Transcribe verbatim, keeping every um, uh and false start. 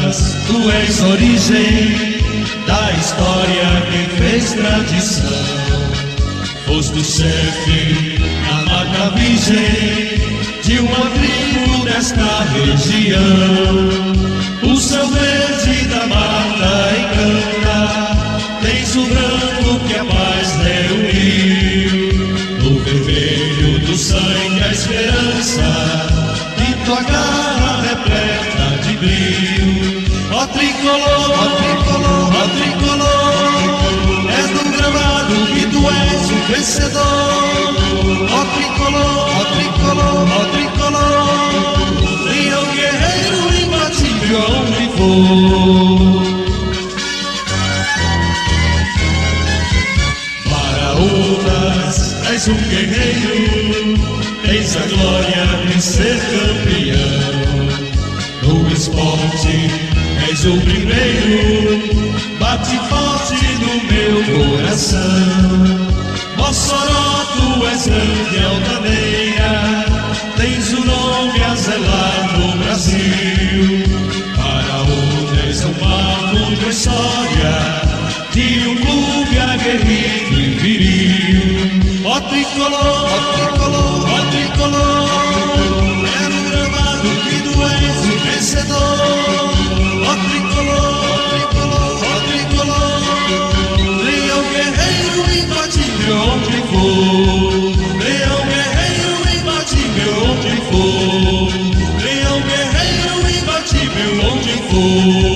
Tu és origem da história, quem fez tradição. Foste o chefe na marca virgem de uma tribo desta região. O céu verde da mata encanta, tens o branco que a paz reuniu. No vermelho do sangue a esperança, e tua garra repleta de brilho. Ó tricolor, ó tricolor, ó tricolor, és no gramado que tu és o vencedor. Ó tricolor, ó tricolor, ó tricolor, leão guerreiro imbatível onde for. Paraúbas, és um guerreiro, tens a glória de ser campeão. No esporte és o primeiro, bate forte no meu coração. Mossoró, tu és grande altaneia, tens o nome a zelar no Brasil. Paraúbas é um marco tua história, de um clube aguerrido e viril. Ó tricolor, ó tricolor, ó tricolor, é no gramado que tu és o vencedor. Ó tricolor, ó tricolor, ó tricolor, leão guerreiro imbatível onde for. Leão guerreiro imbatível onde for. Leão guerreiro imbatível onde for.